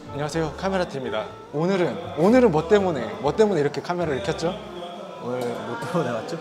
안녕하세요, 카메라팀입니다. 오늘은 뭐 때문에 이렇게 카메라를 켰죠? 오늘 뭐 때문에 왔죠?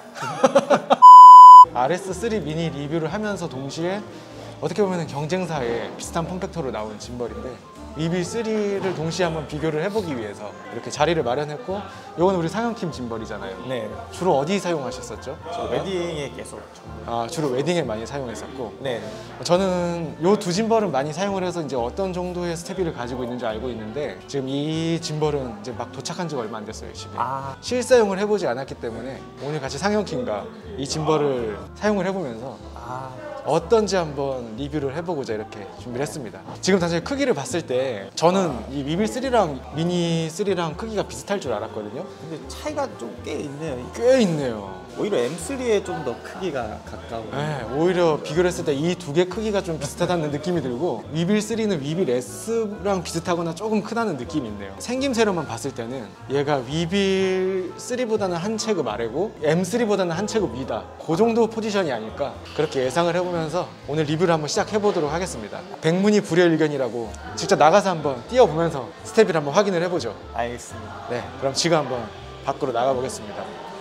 RS3 미니 리뷰를 하면서 동시에 어떻게 보면 경쟁사에 비슷한 폼팩터로 나온 짐벌인데 위빌3를 동시에 한번 비교를 해보기 위해서 이렇게 자리를 마련했고, 이건 우리 상영팀 짐벌이잖아요. 네. 주로 어디 사용하셨었죠? 웨딩에 계속. 주로 웨딩에 많이 사용했었고. 네. 저는 이 두 짐벌은 많이 사용을 해서 이제 어떤 정도의 스테비를 가지고 있는지 알고 있는데, 지금 이 짐벌은 이제 막 도착한 지가 얼마 안 됐어요, 집에. 실사용을 해보지 않았기 때문에 오늘 같이 상영팀과 이 짐벌을 사용을 해보면서 어떤지 한번 리뷰를 해보고자 이렇게 준비를 했습니다. 지금 사실 크기를 봤을 때 저는 이 위빌3랑 미니3랑 크기가 비슷할 줄 알았거든요. 근데 차이가 좀 꽤 있네요. 꽤 있네요. 오히려 M3에 좀 더 크기가 가까워. 네, 오히려 비교를 했을 때 이 두 개 크기가 좀 비슷하다는 느낌이 들고, 위빌3는 위빌 S랑 비슷하거나 조금 크다는 느낌이 있네요. 생김새로만 봤을 때는 얘가 위빌3보다는 한 체급 아래고 M3보다는 한 체급 위다, 그 정도 포지션이 아닐까 그렇게 예상을 해보면서 오늘 리뷰를 한번 시작해보도록 하겠습니다. 백문이 불여일견이라고 직접 나가서 한번 뛰어보면서 스텝을 한번 확인을 해보죠. 알겠습니다. 네, 그럼 지금 한번 밖으로 나가보겠습니다.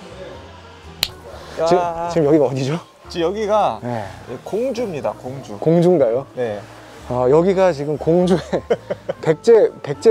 지금 여기가 어디죠? 지금 여기가 네. 공주입니다. 공주. 공주인가요? 네. 여기가 지금 공주의 백제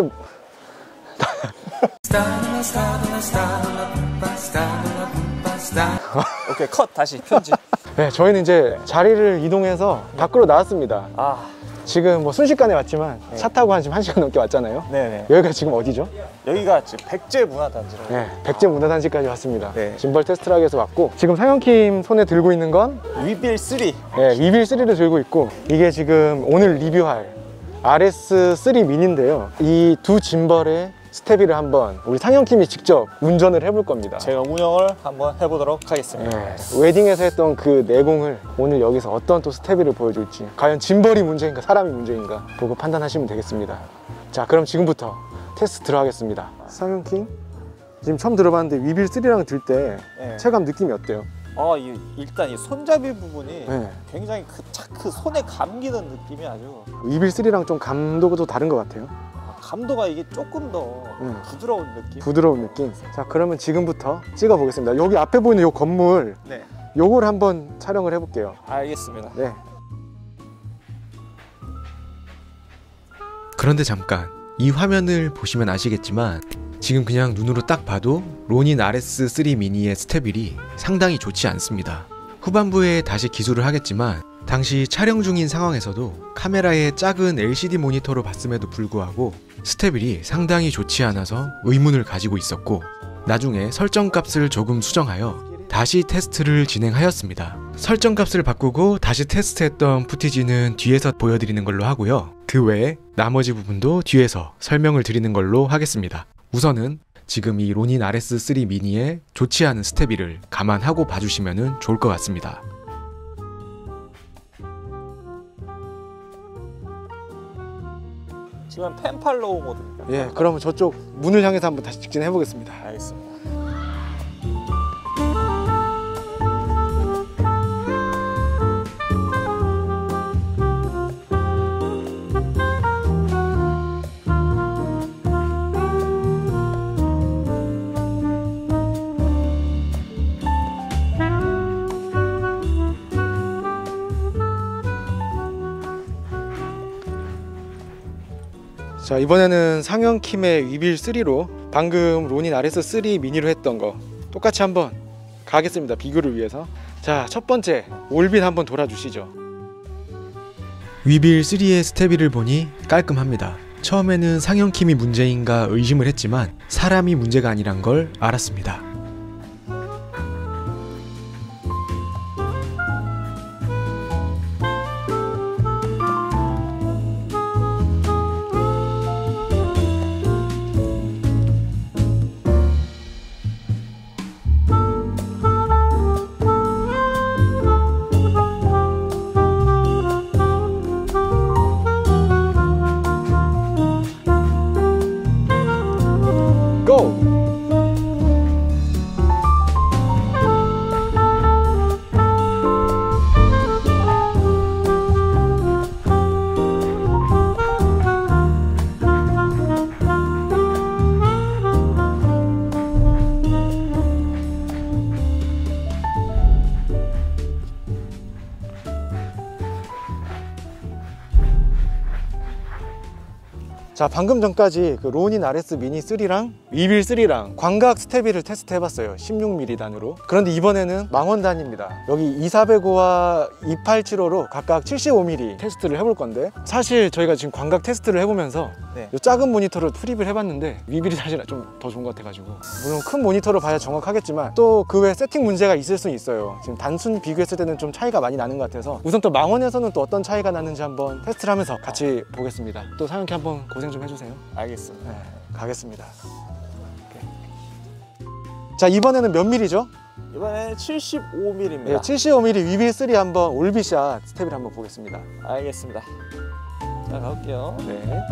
오케이, 컷. 다시 편집. 네, 저희는 이제 자리를 이동해서 밖으로 나왔습니다. 지금 뭐 순식간에 왔지만 차 타고 지금 1시간 넘게 왔잖아요. 네네. 여기가 지금 어디죠? 여기가 지금 백제 문화단지로. 네, 백제 문화단지까지 왔습니다. 네. 짐벌 테스트를 하기 위해서 왔고, 지금 상영킴 손에 들고 있는 건 위빌3. 네, 위빌3를 들고 있고, 이게 지금 오늘 리뷰할 RS3 미니인데요. 이 두 짐벌의 스테비를 한번 우리 상영팀이 직접 운전을 해볼 겁니다. 제가 운영을 한번 해보도록 하겠습니다. 네, 웨딩에서 했던 그 내공을 오늘 여기서 어떤 또 스테비를 보여줄지, 과연 짐벌이 문제인가 사람이 문제인가 보고 판단하시면 되겠습니다. 자, 그럼 지금부터 테스트 들어가겠습니다. 상영팀 지금 처음 들어봤는데 위빌3랑 들 때 네. 체감 느낌이 어때요? 일단 이 손잡이 부분이 네. 굉장히 그 손에 감기는 느낌이 아주. 위빌3랑 좀 감도도 다른 것 같아요. 감도가 이게 조금 더 부드러운 느낌? 부드러운 느낌. 자, 그러면 지금부터 찍어 보겠습니다. 여기 앞에 보이는 이 건물, 네. 요걸 한번 촬영을 해볼게요. 알겠습니다. 네. 그런데 잠깐, 이 화면을 보시면 아시겠지만 지금 그냥 눈으로 딱 봐도 로닌 RS3 미니의 스테빌이 상당히 좋지 않습니다. 후반부에 다시 기술을 하겠지만 당시 촬영 중인 상황에서도 카메라에 작은 LCD 모니터로 봤음에도 불구하고 스테빌이 상당히 좋지 않아서 의문을 가지고 있었고, 나중에 설정값을 조금 수정하여 다시 테스트를 진행하였습니다. 설정값을 바꾸고 다시 테스트했던 푸티지는 뒤에서 보여드리는 걸로 하고요. 그 외에 나머지 부분도 뒤에서 설명을 드리는 걸로 하겠습니다. 우선은 지금 이 로닌 RS3 미니의 좋지 않은 스테비를 감안하고 봐주시면 좋을 것 같습니다. 지금 펜팔로우 모드입니다. 예, 그러면 저쪽 문을 향해서 한번 다시 직진해 보겠습니다. 알겠습니다. 자, 이번에는 상영킴의 위빌3로 방금 로닌 RS3 미니로 했던 거 똑같이 한번 가겠습니다. 비교를 위해서. 자, 첫 번째 올빈 한번 돌아주시죠. 위빌3의 스테비를 보니 깔끔합니다. 처음에는 상영킴이 문제인가 의심을 했지만 사람이 문제가 아니란 걸 알았습니다. 고! 자, 방금 전까지 그 로닌 RS 미니 3랑 위빌 3랑 광각 스테비를 테스트 해봤어요. 16mm 단으로. 그런데 이번에는 망원 단입니다. 여기 2405와 2875로 각각 75mm 테스트를 해볼 건데, 사실 저희가 지금 광각 테스트를 해보면서 이 작은 모니터로 프립을 해봤는데 위빌이 사실 좀 더 좋은 것 같아가지고, 물론 큰 모니터로 봐야 정확하겠지만 또 그 외 세팅 문제가 있을 수 있어요. 지금 단순 비교했을 때는 좀 차이가 많이 나는 것 같아서 우선 또 망원에서는 또 어떤 차이가 나는지 한번 테스트를 하면서 같이 보겠습니다. 또 사장님께 한번 고생 좀 해주세요. 알겠습니다. 네, 가겠습니다. 오케이. 자, 이번에는 몇 밀리죠? 이번에 75mm입니다. 네, 75mm 위빌 3 한번 올비샷 스텝을 한번 보겠습니다. 알겠습니다. 자, 가볼게요. 네.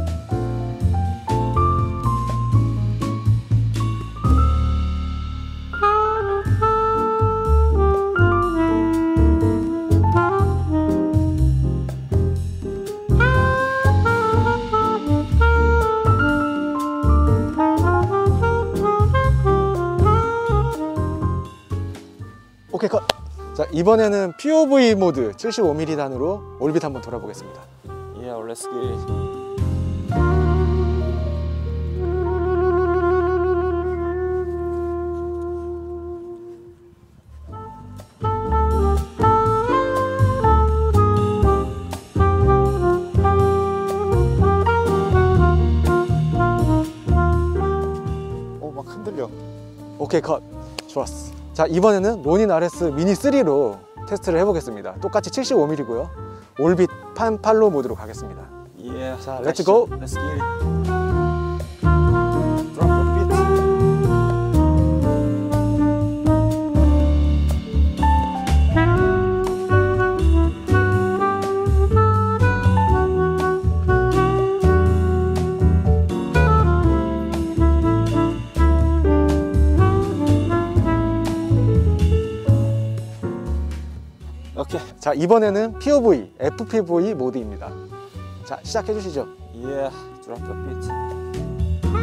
오케이, 컷! 자, 이번에는 POV 모드 75mm 단으로 올빗 한번 돌아보겠습니다. Yeah, let's get it. 막 흔들려. 오케이, 컷! 좋았어. 자, 이번에는 로닌 RS 미니 3로 테스트를 해보겠습니다. 똑같이 75mm고요. 올빗 팔로 모드로 가겠습니다. Yeah. 자, 렛츠 고! Let's get it. Drop the beat. 오케이. 자, 이번에는 POV, FPV 모드입니다. 자, 시작해 주시죠. Yeah, drop the beat.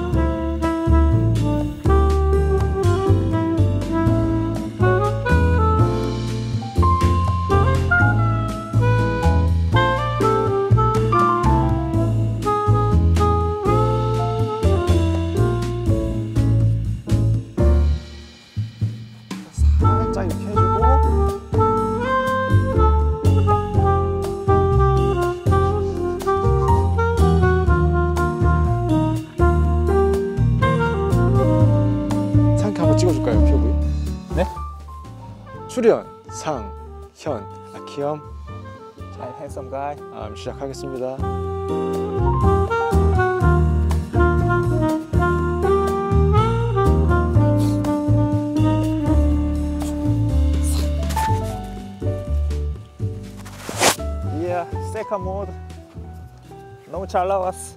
살짝 이렇게 해주고. 찍어줄까요, POV? 네? 출연, 상, 현, 키엄. Hi, handsome guy. 시작하겠습니다. Yeah, second mode. 너무 잘 나왔어.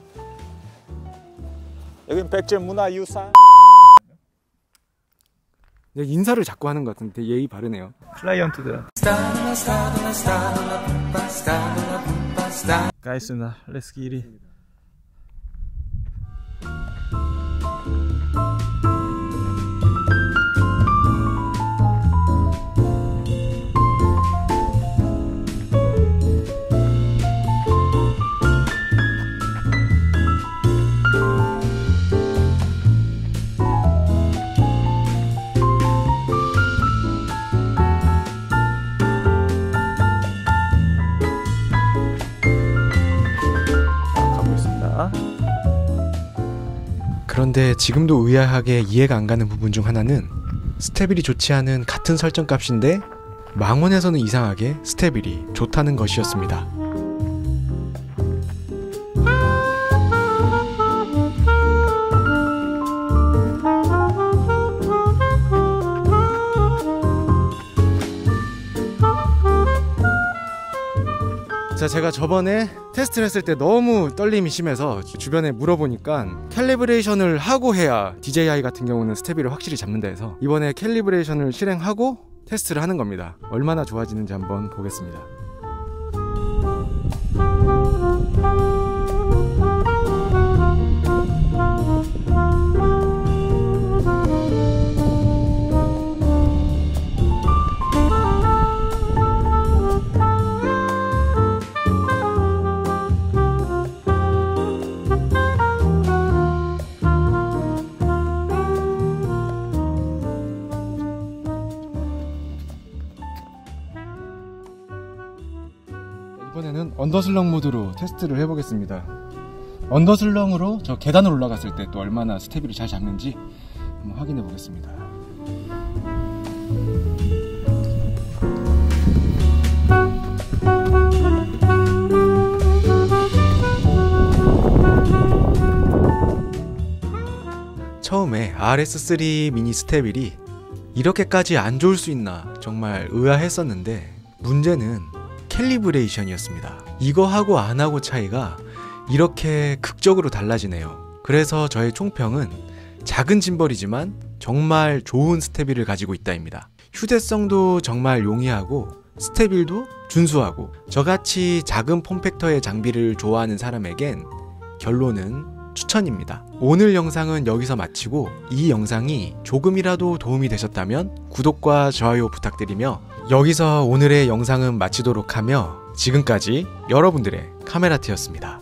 여긴 백제문화유산. 인사를 자꾸 하는 것 같은데 예의 바르네요. 클라이언트들. 가있습니다. Let's get it. 그런데 지금도 의아하게 이해가 안 가는 부분 중 하나는 스테빌이 좋지 않은 같은 설정 값인데 망원에서는 이상하게 스테빌이 좋다는 것이었습니다. 자, 제가 저번에 테스트를 했을 때 너무 떨림이 심해서 주변에 물어보니까 캘리브레이션을 하고 해야 DJI 같은 경우는 스테비를 확실히 잡는다 해서 이번에 캘리브레이션을 실행하고 테스트를 하는 겁니다. 얼마나 좋아지는지 한번 보겠습니다. 언더슬렁 모드로 테스트를 해보겠습니다. 언더슬렁으로 저 계단을 올라갔을 때 또 얼마나 스테비를 잘 잡는지 한번 확인해 보겠습니다. 처음에 RS3 미니 스테빌이 이렇게까지 안 좋을 수 있나 정말 의아했었는데 문제는 캘리브레이션이었습니다. 이거하고 안하고 차이가 이렇게 극적으로 달라지네요. 그래서 저의 총평은 작은 짐벌이지만 정말 좋은 스테빌을 가지고 있다입니다. 휴대성도 정말 용이하고 스테빌도 준수하고 저같이 작은 폼팩터의 장비를 좋아하는 사람에겐 결론은 추천입니다. 오늘 영상은 여기서 마치고 이 영상이 조금이라도 도움이 되셨다면 구독과 좋아요 부탁드리며 여기서 오늘의 영상은 마치도록 하며 지금까지 여러분들의 카메라트였습니다.